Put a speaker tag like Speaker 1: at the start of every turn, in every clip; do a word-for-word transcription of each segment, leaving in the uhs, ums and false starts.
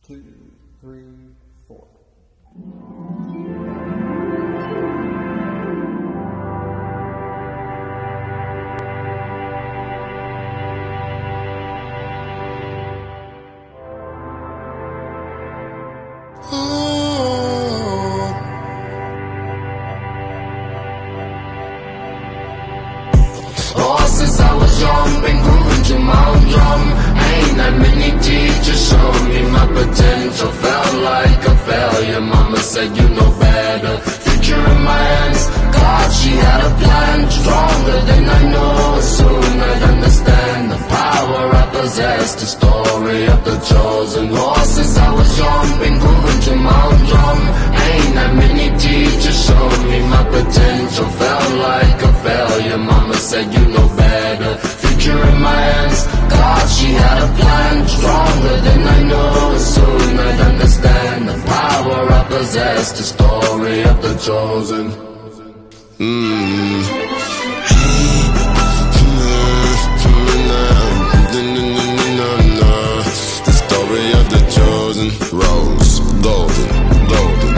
Speaker 1: two, three, four.
Speaker 2: Oh, since I was young, been grooving to my own drum. Ain't that many teachers showed me my potential. Felt like a failure, mama said you know better. Future in my hands, God, she had a plan. Stronger than I knew, soon I'd understand the power I possess. The story of the chosen. Oh, since I was young, been grooving to my own drum. Ain't that many teachers showed me my potential. Felt like a failure, mama said you know better. Future in my hands, God, she had a plan. Stronger than I knew, soon I'd understand the power I possess. The story of the chosen. Mm. The story of the chosen. Rose, golden, golden.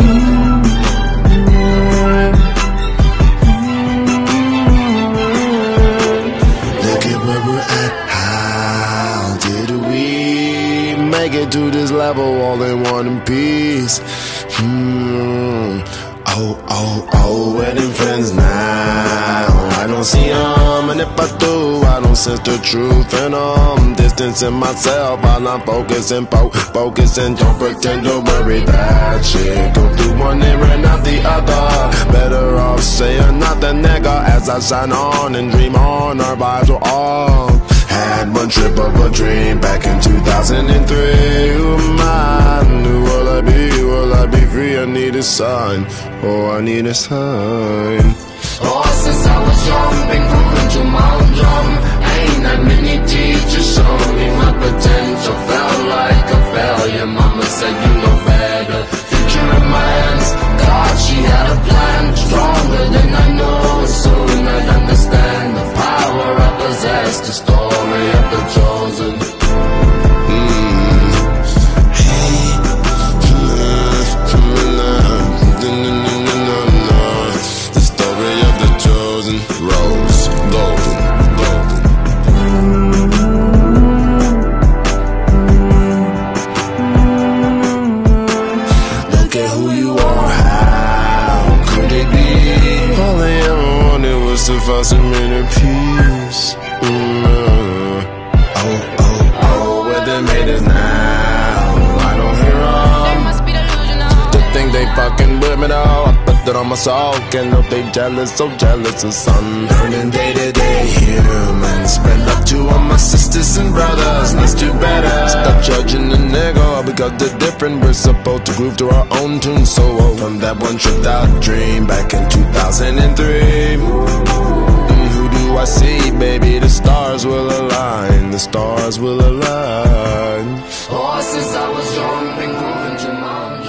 Speaker 2: Look at where we're at. How did we make it to this level all in one piece? Hmm. Oh, oh, oh, wedding friends now. I don't see them, and if I do, I don't sense the truth in them. Distancing myself while I'm focusing, fo focusing. Don't pretend to worry that shit. Go through one and run out the other. Better off saying nothing, nigga, as I shine on and dream on. Our vibes were all. Had one trip of a dream back in two thousand three. Who am I? Who will I be? Will I be free? I need a sign. Oh, I need a sign. Oh, since I was young, been grooving to my own drum. Ain't that many teachers showed me my potential. Felt like a failure, mama said you know better. Future in my hands, God, she had a plan. Stronger than I know, soon I'd understand the power I possess. The story of the chosen. Rose, golden, golden. Look at who you are, how could it be? All I ever wanted was to find some inner peace. Mm-hmm. Oh, oh, oh, where they made us now, I don't hear them.
Speaker 3: They must be delusional.
Speaker 2: To think they fucking with me though. On my soul, can't know they jealous, so jealous of sun. Learning day to day, human. Spread love to all my sisters and brothers. Let's do better. Stop judging the nigga because they're different. We're supposed to groove to our own tune. So oh, from that one tripped out dream back in two thousand three. And who do I see, baby? The stars will align. The stars will align. Oh, since I was young, been grooving to my own